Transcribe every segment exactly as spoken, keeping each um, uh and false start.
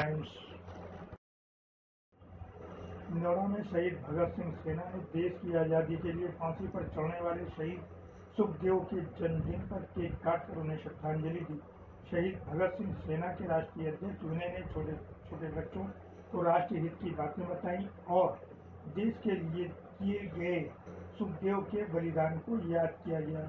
Times. Indore में शहीद भगत सिंह सेना ने देश की आज़ादी के लिए फांसी पर चढ़ने वाले शहीद सुखदेव के जन्मदिन पर केक काटकर उन्हें श्रद्धांजलि दी। शहीद भगत सिंह सेना के राष्ट्रीय अध्यक्ष विनय ने छोटे छोटे बच्चों को राष्ट्रीय हित की बातें बताई और देश के लिए किए गए सुखदेव के बलिदान को याद किया गया।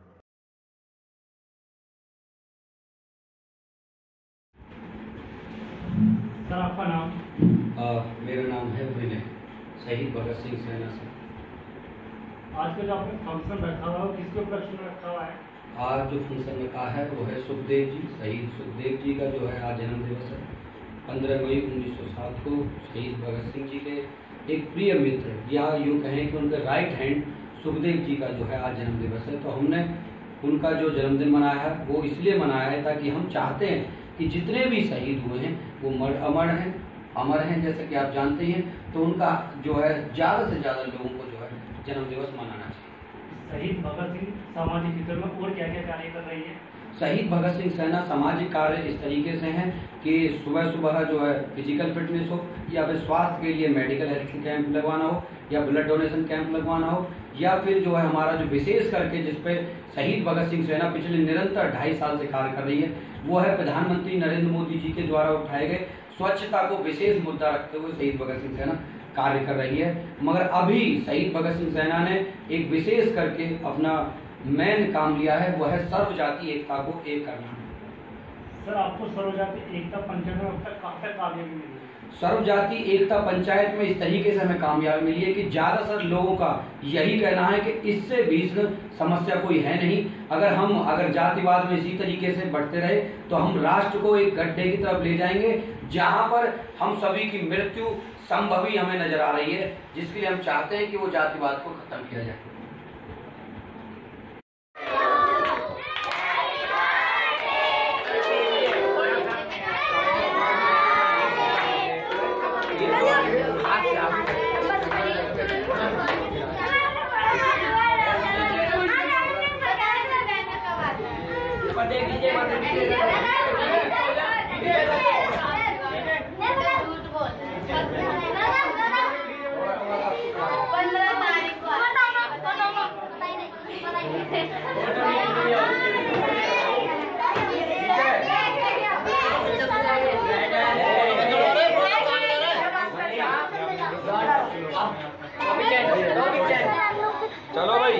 सर, आपका नाम? आ, मेरा नाम है विनय, शहीद भगत सिंह सेना से। आज का जो आपने फंक्शन रखा हुआ है किसके उपलक्ष्य में रखा हुआ है? आज जो फंक्शन रखा है वो है सुखदेव जी, शहीद सुखदेव जी का जो है आज जन्म दिवस है। पंद्रह मई उन्नीस सौ सात को शहीद भगत सिंह जी के एक प्रिय मित्र या यूँ कहें कि उनके राइट हैंड सुखदेव जी का जो है आज जन्म दिवस है। तो हमने उनका जो जन्मदिन मनाया है वो इसलिए मनाया है ताकि हम चाहते हैं कि जितने भी शहीद हुए हैं वो मर अमर हैं अमर हैं जैसे कि आप जानते हैं। तो उनका जो है ज़्यादा से ज़्यादा लोगों को जो है जन्म दिवस मनाना चाहिए। शहीद भगत सिंह सामाजिक क्षेत्र में और क्या क्या कार्य कर रही है? शहीद भगत सिंह सेना सामाजिक कार्य इस तरीके से हैं कि सुबह सुबह जो है फिजिकल फिटनेस हो या फिर स्वास्थ्य के लिए मेडिकल हेल्थ कैंप लगवाना हो या ब्लड डोनेशन कैंप लगवाना हो या फिर जो है हमारा जो विशेष करके जिस पे शहीद भगत सिंह सेना पिछले निरंतर ढाई साल से कार्य कर रही है वो है प्रधानमंत्री नरेंद्र मोदी जी के द्वारा उठाए गए स्वच्छता को विशेष मुद्दा रखते हुए शहीद भगत सिंह सेना कार्य कर रही है। मगर अभी शहीद भगत सिंह सेना ने एक विशेष करके अपना मेन काम लिया है, वो है सर्वजातीय एकता को एक करना। सर, आपको सर्वजातीय एकता पंचायत में अब तक कहाँ तक कामयाबी मिली? सर्वजातीय एकता पंचायत में इस तरीके से हमें कामयाबी मिली है कि ज्यादातर लोगों का यही कहना है कि इससे भीषण समस्या कोई है नहीं। अगर हम अगर जातिवाद में इसी तरीके से बढ़ते रहे तो हम राष्ट्र को एक गड्ढे की तरफ ले जाएंगे जहां पर हम सभी की मृत्यु संभवी हमें नजर आ रही है, जिसके लिए हम चाहते हैं कि वो जातिवाद को खत्म किया जाए। चलो भाई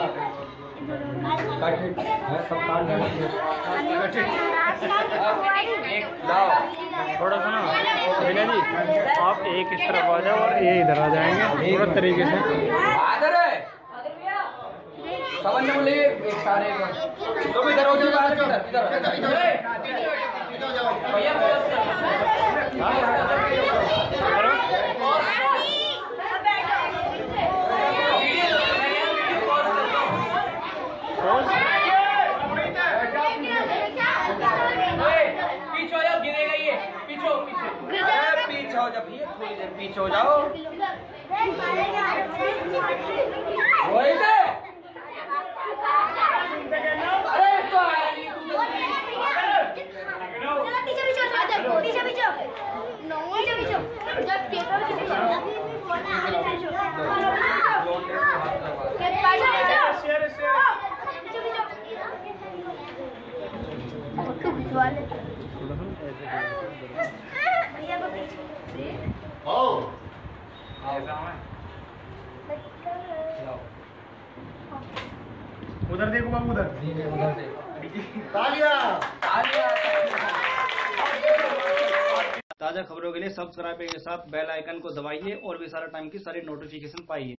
सब काम थोड़ा सा ना विनय जी आप एक इस तरफ आ जाओ और ये इधर आ जाएंगे पूरा तरीके से। आदर है समझ में ले एक सारे तो इधर हो जाओ इधर इधर भैया पीछे हो जाओ, गिरेगा ये पीछे पीछे पीछे हो जाओ, थोड़ी देर पीछे हो जाओ। उधर देखो बाबू, उधर उधर देखो। ताज़ा खबरों के लिए सब्सक्राइब के साथ बेल आइकन को दबाइए और भी सारा टाइम की सारी नोटिफिकेशन पाइए।